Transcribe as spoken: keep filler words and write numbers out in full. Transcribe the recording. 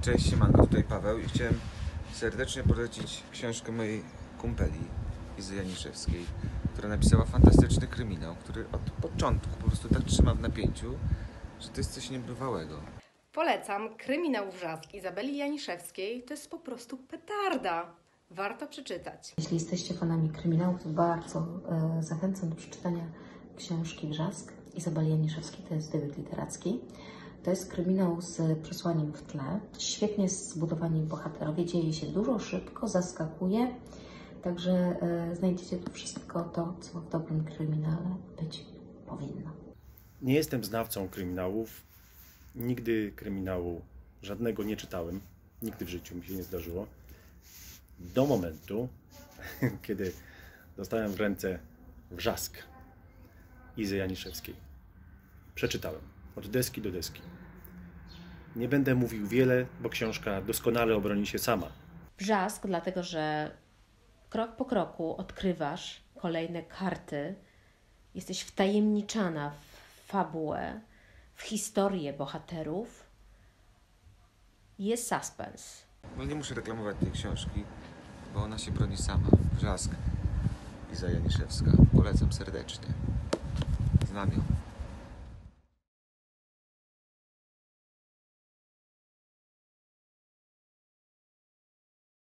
Cześć, siemanko, tutaj Paweł i chciałem serdecznie polecić książkę mojej kumpeli Izy Janiszewskiej, która napisała fantastyczny kryminał, który od początku po prostu tak trzyma w napięciu, że to jest coś niebywałego. Polecam kryminał Wrzask Izabeli Janiszewskiej, to jest po prostu petarda. Warto przeczytać. Jeśli jesteście fanami kryminałów, to bardzo e, zachęcam do przeczytania książki Wrzask Izabeli Janiszewskiej. To jest debiut literacki. To jest kryminał z przesłaniem w tle. Świetnie zbudowani bohaterowie. Dzieje się dużo, szybko, zaskakuje. Także e, znajdziecie tu wszystko to, co w dobrym kryminale być powinno. Nie jestem znawcą kryminałów. Nigdy kryminału żadnego nie czytałem. Nigdy w życiu mi się nie zdarzyło. Do momentu, kiedy dostałem w ręce Wrzask Izy Janiszewskiej. Przeczytałem od deski do deski. Nie będę mówił wiele, bo książka doskonale obroni się sama. Wrzask, dlatego że krok po kroku odkrywasz kolejne karty, jesteś wtajemniczana w fabułę, w historię bohaterów. Jest suspens. No nie muszę reklamować tej książki, bo ona się broni sama. Wrzask Iza Janiszewska. Polecam serdecznie. Znam ją.